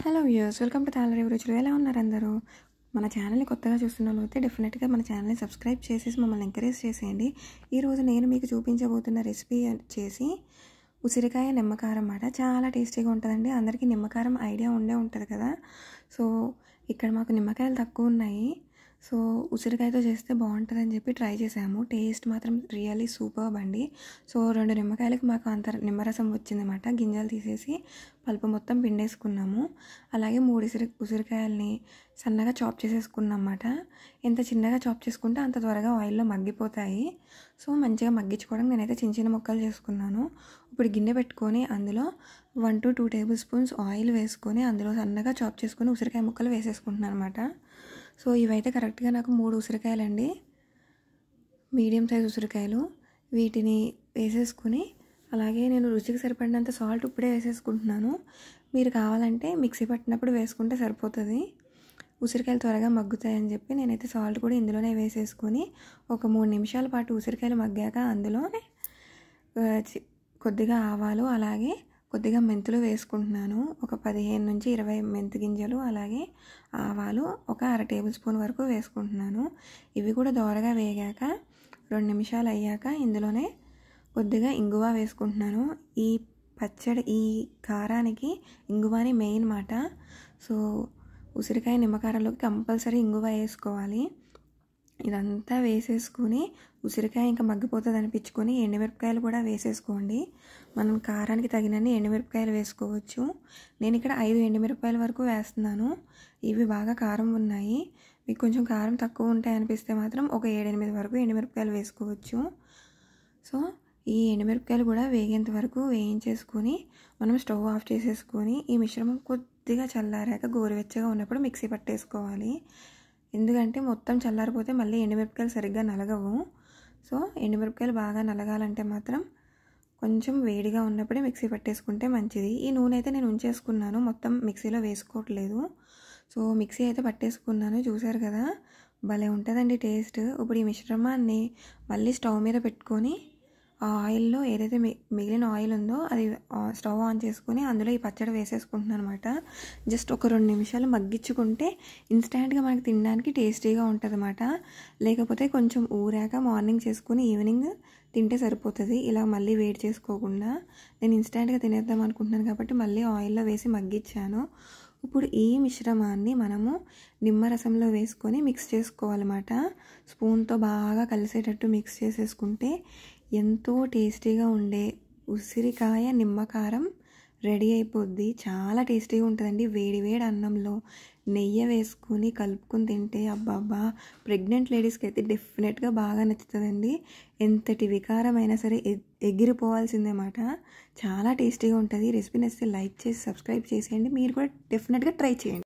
Hello viewers, welcome to Talarevu రుచులు. ఎలా ఉన్నారు అందరూ? మన ఛానల్ని కొత్తగా చూస్తున్న వాళ్ళు అయితే డెఫినెట్గా మన ఛానల్ని సబ్స్క్రైబ్ చేసేసి మమ్మల్ని ఎంకరేజ్ చేసేయండి. ఈరోజు నేను మీకు చూపించబోతున్న రెసిపీ వచ్చేసి ఉసిరికాయ నిమ్మకారం అన్నమాట. చాలా టేస్టీగా ఉంటుందండి. అందరికీ నిమ్మకారం ఐడియా ఉంటుంది కదా. సో ఇక్కడ మాకు నిమ్మకాయలు తక్కువ ఉన్నాయి. సో ఉసిరికాయతో చేస్తే బాగుంటుందని చెప్పి ట్రై చేసాము. టేస్ట్ మాత్రం రియల్లీ సూపర్బ్ అండి. సో 2 నిమ్మకాయలకు మాకు అంత నిమ్మరసం వచ్చిందన్నమాట. గింజలు తీసేసి పల్పు మొత్తం పిండేసుకున్నాము. అలాగే 3 ఉసిరికాయలని సన్నగా చాప్ చేసేసుకున్నాం అన్నమాట. ఎంత చిన్నగా చాప్ చేసుకుంటే అంత త్వరగా ఆయిల్లో మగ్గిపోతాయి. సో మంచిగా మగ్గించుకోవడం నేనైతే చిన్న చిన్న ముక్కలు చేసుకున్నాను. ఇప్పుడు గిన్నె పెట్టుకొని అందులో 1 to 2 టేబుల్ స్పూన్స్ ఆయిల్ వేసుకొని అందులో సన్నగా చాప్ చేసుకొని ఉసిరికాయ ముక్కలు వేసేసుకుంటున్నాను అనమాట. సో ఇవైతే కరెక్ట్గా నాకు 3 ఉసిరికాయలండి, మీడియం సైజ్ ఉసిరికాయలు. వీటిని వేసేసుకుని అలాగే నేను రుచికి సరిపడినంత సాల్ట్ ఇప్పుడే వేసేసుకుంటున్నాను. మీరు కావాలంటే మిక్సీ పట్టినప్పుడు వేసుకుంటే సరిపోతుంది. ఉసిరికాయలు త్వరగా మగ్గుతాయని చెప్పి నేనైతే సాల్ట్ కూడా ఇందులోనే వేసేసుకొని ఒక 3 నిమిషాల పాటు ఉసిరికాయలు మగ్గాక అందులోనే కొద్దిగా ఆవాలు అలాగే కొద్దిగా మెంతులు వేసుకుంటున్నాను. ఒక 15 నుంచి 20 మెంతి గింజలు అలాగే ఆవాలు ఒక 1/2 టేబుల్ స్పూన్ వరకు వేసుకుంటున్నాను. ఇవి కూడా దోరగా వేగాక 2 నిమిషాలు అయ్యాక ఇందులోనే కొద్దిగా ఇంగువ వేసుకుంటున్నాను. ఈ కారానికి ఇంగువని మెయిన్ మాట. సో ఉసిరికాయ నిమ్మకారంలోకి కంపల్సరీ ఇంగువ వేసుకోవాలి. ఇదంతా వేసేసుకుని ఉసిరికాయ ఇంకా మగ్గిపోతుంది అనిపించుకొని ఎండుమిరపకాయలు కూడా వేసేసుకోండి. మనం కారానికి తగినన్ని ఎండుమిరపకాయలు వేసుకోవచ్చు. నేను ఇక్కడ 5 ఎండుమిరపకాయల వరకు వేస్తున్నాను. ఇవి బాగా కారం ఉన్నాయి. మీకు కొంచెం కారం తక్కువ ఉంటాయి అనిపిస్తే మాత్రం ఒక 7-8 వరకు ఎండుమిరపకాయలు వేసుకోవచ్చు. సో ఈ ఎండుమిరపకాయలు కూడా వేగేంత వరకు వేయించేసుకొని మనం స్టవ్ ఆఫ్ చేసేసుకొని ఈ మిశ్రమం కొద్దిగా చల్లారాక గోరువెచ్చగా ఉన్నప్పుడు మిక్సీ పట్టేసుకోవాలి. ఎందుకంటే మొత్తం చల్లారిపోతే మళ్ళీ ఎండుమిరపకాయలు సరిగ్గా నలగవు. సో ఎండుమిరపకాయలు బాగా నలగాలంటే మాత్రం కొంచెం వేడిగా ఉన్నప్పుడే మిక్సీ పట్టేసుకుంటే మంచిది. ఈ నూనె అయితే నేను ఉంచేసుకున్నాను, మొత్తం మిక్సీలో వేసుకోవట్లేదు. సో మిక్సీ అయితే పట్టేసుకున్నాను. చూసారు కదా, భలే ఉంటుందండి టేస్ట్. ఇప్పుడు ఈ మిశ్రమాన్ని మళ్ళీ స్టవ్ మీద పెట్టుకొని ఆ ఆయిల్లో ఏదైతే మిగిలిన ఆయిల్ ఉందో అది స్టవ్ ఆన్ చేసుకొని అందులో ఈ పచ్చడి వేసేసుకుంటున్నాను అనమాట. జస్ట్ ఒక 2 నిమిషాలు మగ్గించుకుంటే ఇన్స్టెంట్గా మనకి తినడానికి టేస్టీగా ఉంటుంది అన్నమాట. లేకపోతే కొంచెం ఊరాక మార్నింగ్ చేసుకొని ఈవినింగ్ తింటే సరిపోతుంది. ఇలా మళ్ళీ వేడి చేసుకోకుండా నేను ఇన్స్టెంట్గా తినేద్దాం అనుకుంటున్నాను కాబట్టి మళ్ళీ ఆయిల్లో వేసి మగ్గించాను. ఇప్పుడు ఈ మిశ్రమాన్ని మనము నిమ్మరసంలో వేసుకొని మిక్స్ చేసుకోవాలన్నమాట. స్పూన్తో బాగా కలిసేటట్టు మిక్స్ చేసేసుకుంటే ఎంతో టేస్టీగా ఉండే ఉసిరికాయ నిమ్మకారం రెడీ అయిపోద్ది. చాలా టేస్టీగా ఉంటుందండి. వేడి వేడి అన్నంలో నెయ్యి వేసుకొని కలుపుకొని తింటే అబ్బాబ్బా, ప్రెగ్నెంట్ లేడీస్కి అయితే డెఫినెట్గా బాగా నచ్చుతుందండి. ఎంతటి వికారమైనా సరే ఎగిరిపోవాల్సిందేమాట. చాలా టేస్టీగా ఉంటుంది. రెసిపీ నచ్చితే లైక్ చేసి సబ్స్క్రైబ్ చేసేయండి. మీరు కూడా డెఫినెట్గా ట్రై చేయండి.